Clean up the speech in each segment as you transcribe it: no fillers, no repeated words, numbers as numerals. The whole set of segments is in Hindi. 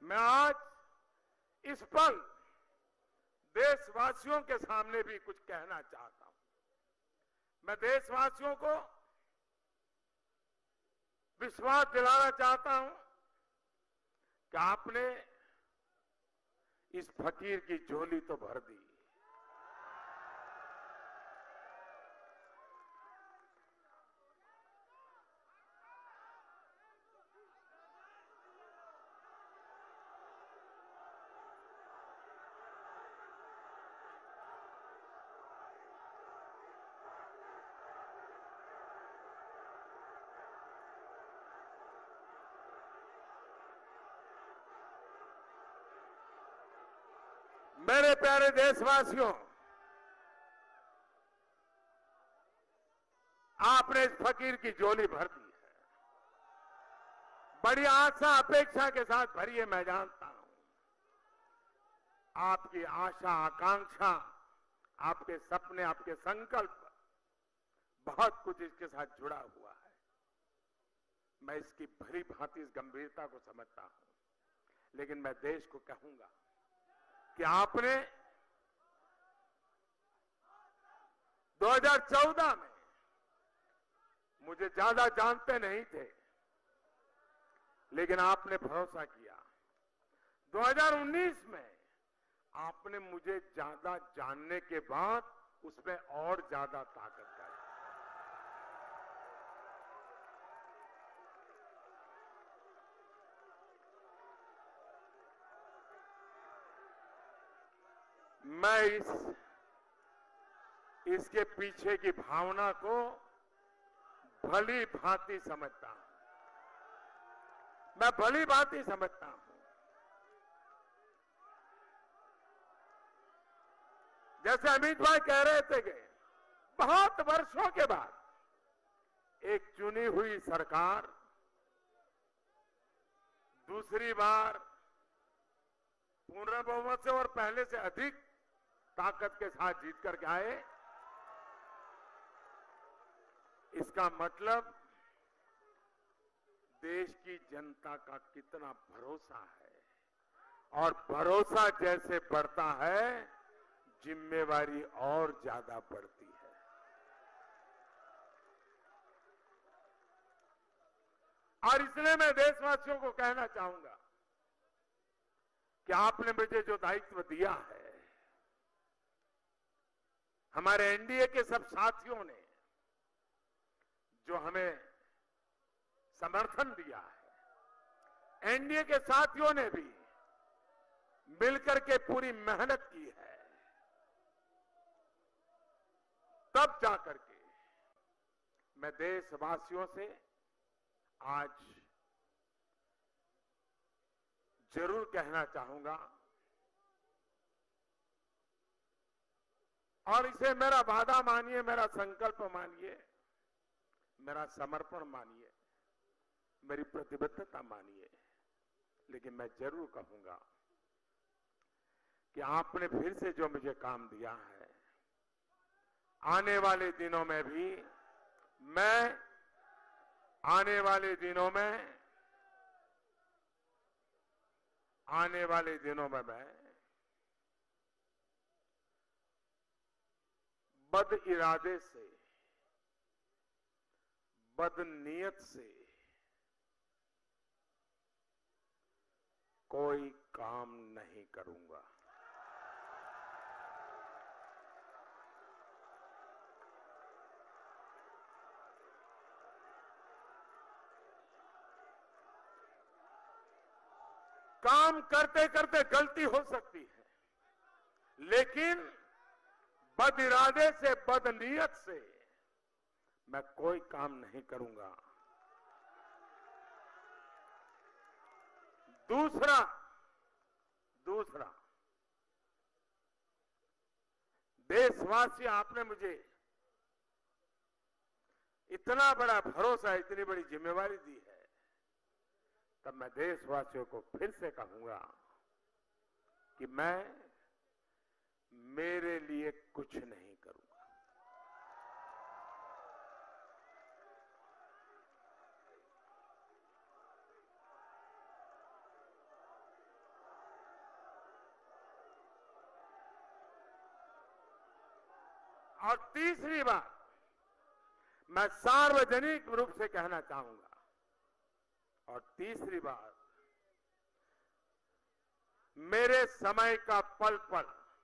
मैं आज इस पल देशवासियों के सामने भी कुछ कहना चाहता हूं। मैं देशवासियों को विश्वास दिलाना चाहता हूं कि आपने इस फकीर की झोली तो भर दी। मेरे प्यारे देशवासियों, आपने इस फकीर की झोली भर दी है। बड़ी आशा अपेक्षा के साथ भरी है, मैं जानता हूं। आपकी आशा आकांक्षा, आपके सपने, आपके संकल्प, बहुत कुछ इसके साथ जुड़ा हुआ है। मैं इसकी भली भांति इस गंभीरता को समझता हूं, लेकिन मैं देश को कहूंगा कि आपने 2014 में मुझे ज्यादा जानते नहीं थे, लेकिन आपने भरोसा किया। 2019 में आपने मुझे ज्यादा जानने के बाद उसमें और ज्यादा ताकत डाली। मैं इसके पीछे की भावना को भली भांति समझता हूं। मैं भली भांति समझता हूं। जैसे अमित भाई कह रहे थे कि बहुत वर्षों के बाद एक चुनी हुई सरकार दूसरी बार पूर्ण बहुमत से और पहले से अधिक ताकत के साथ जीत करके आए। इसका मतलब देश की जनता का कितना भरोसा है, और भरोसा जैसे बढ़ता है, जिम्मेवारी और ज्यादा बढ़ती है। और इसलिए मैं देशवासियों को कहना चाहूंगा कि आपने मुझे जो दायित्व दिया है, हमारे एनडीए के सब साथियों ने जो हमें समर्थन दिया है, एनडीए के साथियों ने भी मिलकर के पूरी मेहनत की है, तब जाकर के मैं देशवासियों से आज जरूर कहना चाहूंगा, और इसे मेरा वादा मानिए, मेरा संकल्प मानिए, मेरा समर्पण मानिए, मेरी प्रतिबद्धता मानिए, लेकिन मैं जरूर कहूंगा कि आपने फिर से जो मुझे काम दिया है, आने वाले दिनों में भी मैं आने वाले दिनों में मैं बद इरादे से, बदनीयत से कोई काम नहीं करूंगा। काम करते करते गलती हो सकती है, लेकिन बद इरादे से, बदनीयत से मैं कोई काम नहीं करूंगा। दूसरा देशवासी, आपने मुझे इतना बड़ा भरोसा, इतनी बड़ी जिम्मेवारी दी है, तब मैं देशवासियों को फिर से कहूंगा कि मैं मेरे लिए कुछ नहीं करूंगा। और तीसरी बात मैं सार्वजनिक रूप से कहना चाहूंगा, और तीसरी बात, मेरे समय का पल पल,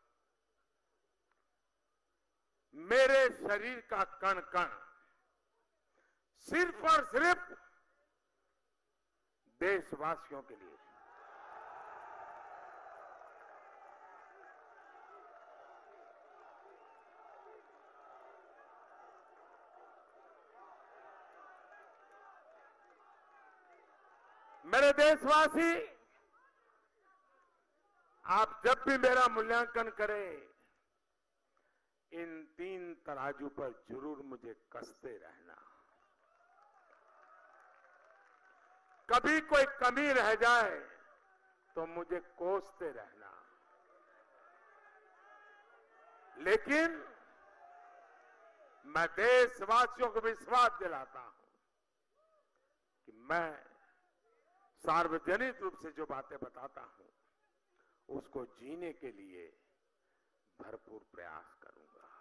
मेरे शरीर का कण कण सिर्फ और सिर्फ देशवासियों के लिए। मेरे देशवासी, आप जब भी मेरा मूल्यांकन करें, इन 3 तराजू पर जरूर मुझे कसते रहना। कभी कोई कमी रह जाए तो मुझे कोसते रहना, लेकिन मैं देशवासियों को विश्वास दिलाता हूं कि मैं सार्वजनिक रूप से जो बातें बताता हूं उसको जीने के लिए भरपूर प्रयास करूंगा।